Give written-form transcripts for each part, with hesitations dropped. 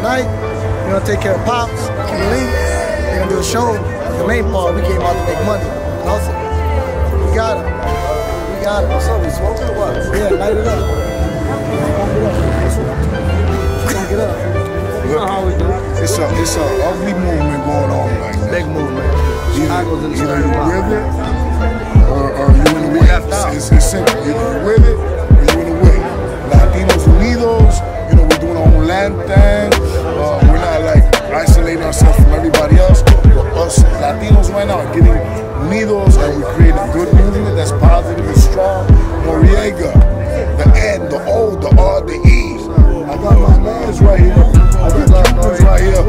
tonight, we're gonna take care of Pops, Cuban Link. We're gonna do a show. The main part, we came out to make money. Also, we got it. We got it. What's up? We smoking or what? Yeah, light it up. Get up. It's a ugly movement going on right now. Big movement. Either you with it or you in the way. It's simple. Either you with it or you in the way. Latinos Unidos, you know, we're doing our own land thing. We're not like isolating ourselves from everybody else. Us Latinos right now are getting unidos and we're creating good movement that's positive and strong. Noriega, the N, the O, the R, the E. I got my mans right here. I got Cubans right here.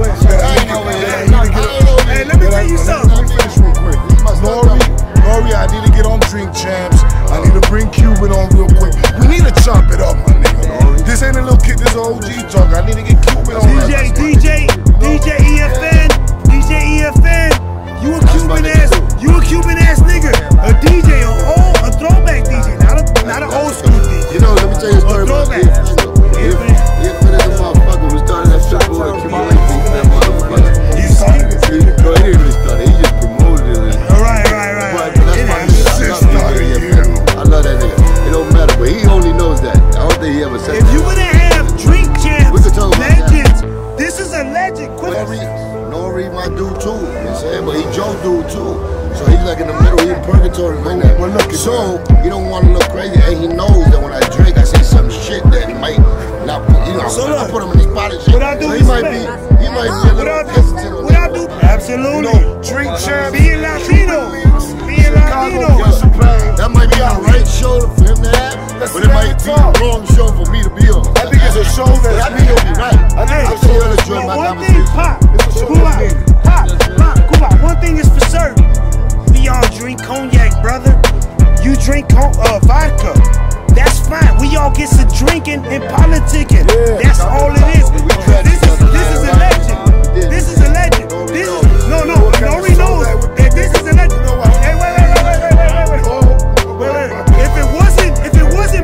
Hey, let me tell you something. Let me finish real quick. Nori, I need to get on Drink Champs. I need to bring Cuban on real quick. We need to chop it up, my nigga. This ain't a little kid, this is OG talk. I need to get Cuban on. DJ EFN, you a Cuban ass nigga. A DJ, a throwback DJ, not an old school DJ. You know, let me tell you a story about EFN is a motherfucker who started that shit boy Cuban Link beat that motherfucker. You see? No, he didn't really start it, he just promoted it. Right. But that's my nigga. I love that nigga. It don't matter, but he only knows that. I don't think he ever said if that. you would have Drink Champs, We could talk about legends, this is a legend. Nori my dude too, you know what I'm saying? But he Joe dude too. So he's like in the middle, he's in purgatory right now. So he don't want to look crazy, and he knows that when I drink, I say some shit that might not, you know, so I put him in the spot and shit. So he might be a little hesitant on that. Absolutely. You know, Drink Champs. Being Latino. That might be the right show for him to have, but it might be the wrong show for me to be on. I think it's a show that I think it'll be right. I think it's a show that'll enjoy my one thing, Pop, one thing is for certain. We all drink cognac, brother. You drink vodka. That's fine. We all get to drinking and politicking. That's all it is. This is a legend. This is a legend. Nori knows that this is a legend. Hey, wait. If it wasn't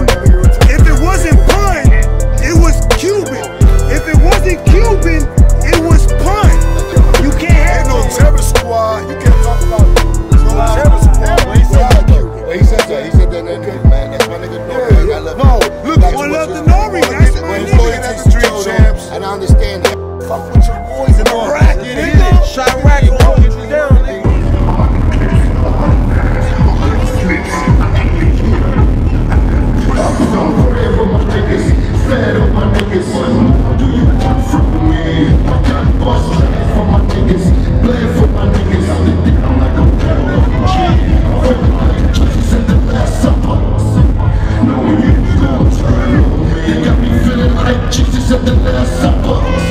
pun, it was Cuban. If it wasn't Cuban, it was pun. You can't have no terror squad. You can't talk about no terror squad. He said that man. That's my nigga Nori. I love him. Look, I love the Nori. That's my nigga. Street Champs. And I understand that. Fuck with your boys and all that. Chirac will hold you down, nigga. Jesus at the Last Supper.